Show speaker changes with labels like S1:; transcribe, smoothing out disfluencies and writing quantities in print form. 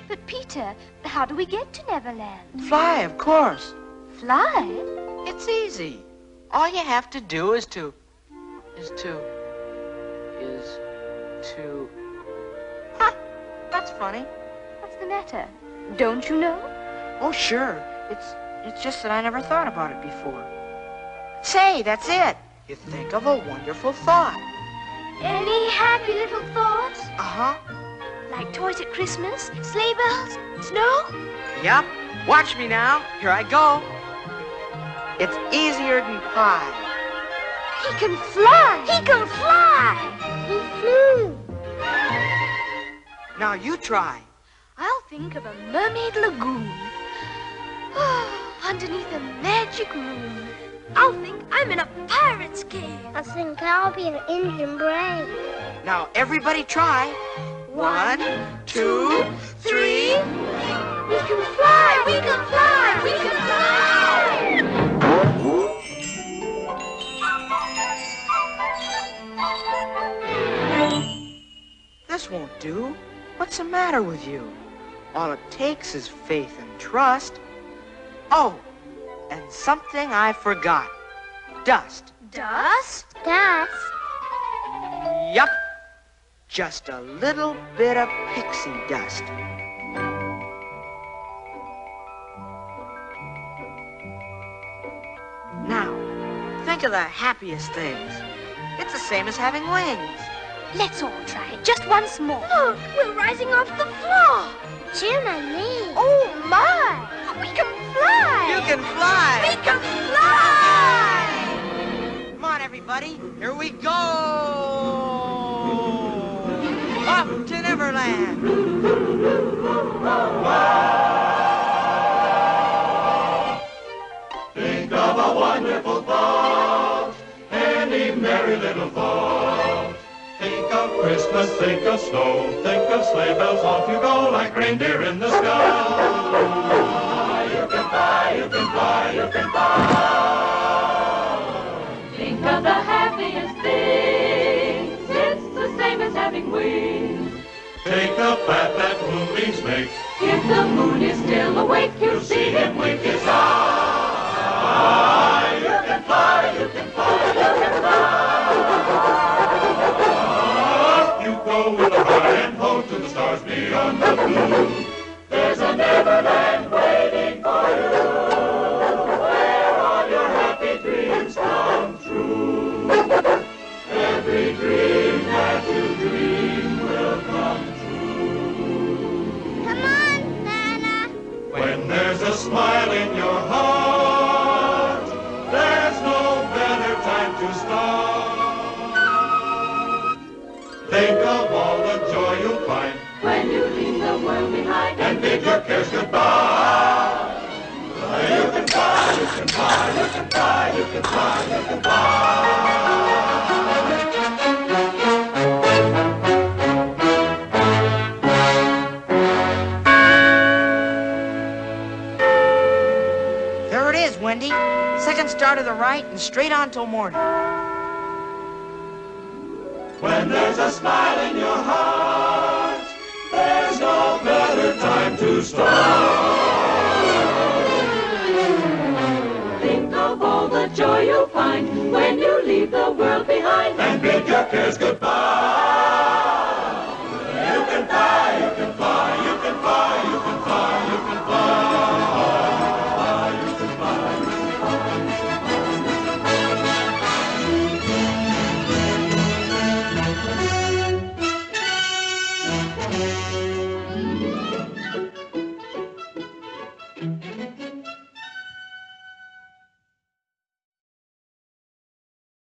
S1: But, Peter, how do we get to Neverland?
S2: Fly, of course.
S1: Fly?
S2: It's easy. All you have to do is to... Huh, that's funny.
S1: What's the matter? Don't you know?
S2: Oh, sure. It's just that I never thought about it before. Say, that's it. You think of a wonderful thought.
S1: Any happy little thoughts?
S2: Uh-huh.
S1: Like toys at Christmas, sleigh bells, snow?
S2: Yep. Watch me now. Here I go. It's easier than pie.
S1: He can fly! He can fly! He flew.
S2: Now you try.
S1: I'll think of a mermaid lagoon. Underneath a magic room. I'll think I'm in a pirate's cave.
S3: I think I'll be an engine brain.
S2: Now everybody try. 1, 2, 3.
S1: We can fly! We can fly! We can fly!
S2: This won't do. What's the matter with you? All it takes is faith and trust. Oh, and something I forgot. Dust.
S1: Dust?
S3: Dust?
S2: Yup. Just a little bit of pixie dust. Now, think of the happiest things. It's the same as having wings.
S1: Let's all try it just once more. Look, we're rising off the floor.
S3: Jim and me.
S1: Oh, my. We can fly.
S2: You can fly.
S1: We can fly.
S2: Come on, everybody. Here we go. Up to Neverland.
S4: Think of a wonderful thought, any merry little thought. Think of Christmas, think of snow, think of sleigh bells, off you go like reindeer in the sky. You can fly, you can fly, you can fly.
S5: Think of the happiest things, it's the same as having wings.
S4: Take the path that moonbeams make.
S5: If the moon is still awake, you'll see him wink his eye.
S4: You can fly, you can fly, you can fly. Up you go with a high and ho to the stars beyond the blue.
S5: There's a Neverland waiting for you, where all your happy dreams come true. Every dream that you dream will come true.
S3: Come on, Nana.
S4: When there's a smile in your heart, there's no better time to start. Think of all the joy you'll find
S5: when you leave the world behind
S4: and bid your cares goodbye. You can fly, you can fly, you can fly, you can fly, you can
S2: There it is, Wendy. Second star to the right and straight on till morning.
S4: When there's a smile in your heart, there's no better time to start.
S5: Think of all the joy you'll find when you leave the world behind
S4: And bid your cares goodbye.